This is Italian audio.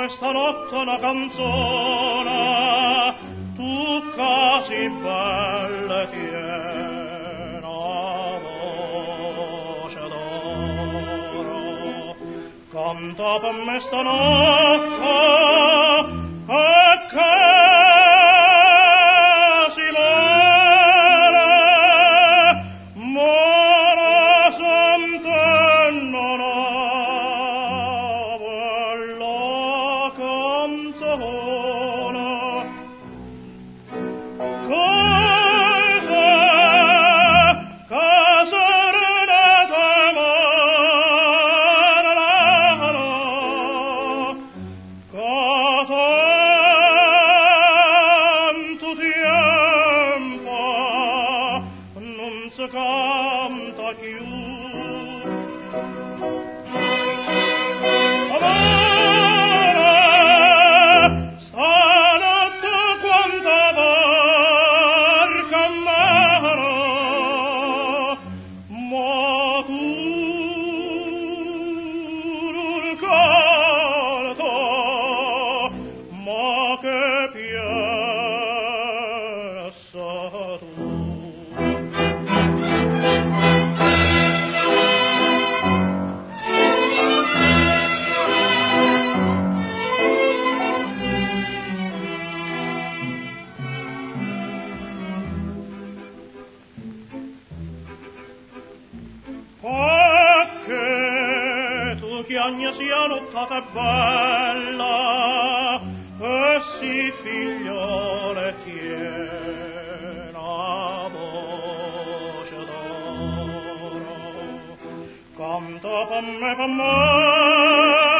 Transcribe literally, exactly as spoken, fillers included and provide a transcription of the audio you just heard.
me stanotte una canzone, tu casi belle tiena voce d'oro. Canta per me stanotte e che si muore, muore sente non ha quella canzone. Cosa che serenata amara, che tanto tempo non si canta più. Amore, stanotte quanta barca amaro, ma tu non canto, ma che piessa tu. Perché tu chiagna sia nottata e bella, e si figliole tiena voce d'oro. Canta per me, per me,